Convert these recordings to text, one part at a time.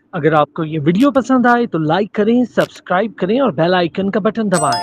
अगर आपको ये वीडियो पसंद आए तो लाइक करें, सब्सक्राइब करें और बेल आइकन का बटन दबाएं।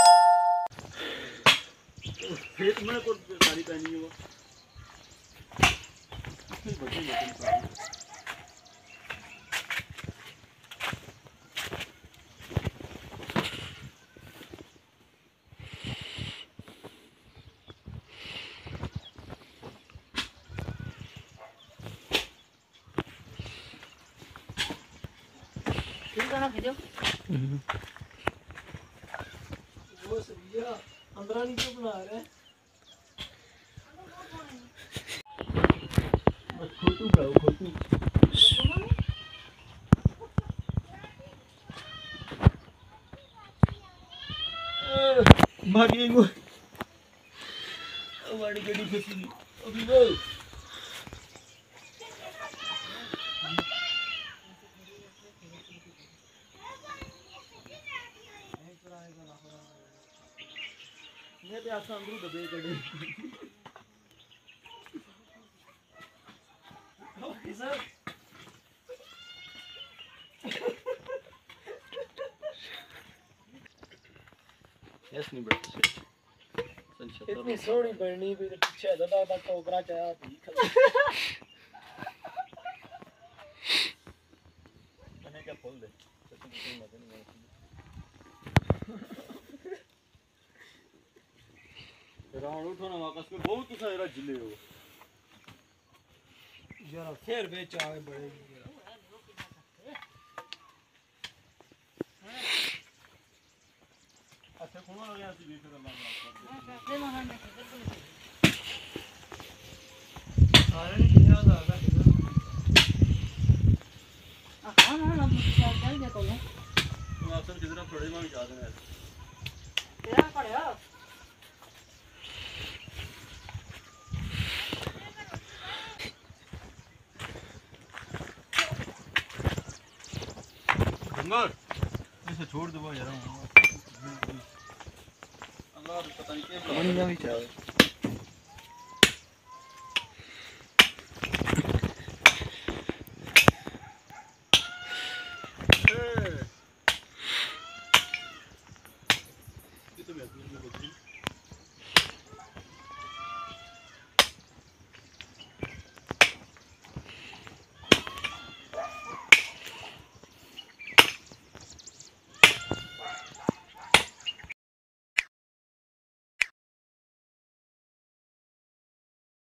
अंदर नहीं क्यों बना रहे हैं? खोटू बनाओ खोटू। मारिए वो। हमारी गड्डी फंसी अभी वो। ये भी आसान दूर दबे गड्डी। Okay sir. यस नहीं बढ़ती। इतनी सोनी बननी भी तो पीछे दादा टोकरा चाया थी। मैंने क्या खोल दे। राउंड उठो ना वापस में बहुत सारा जिले हो। जरा फिर बेच आए बड़े। अच्छा कौन आ गया सी देख रहा सारे नहीं किया था हां ना चल गया तो ऑप्शन किधर थोड़े में जा देना तेरा पड़ेगा डंगर इसे छोड़ दो यार अल्लाह पता नहीं क्या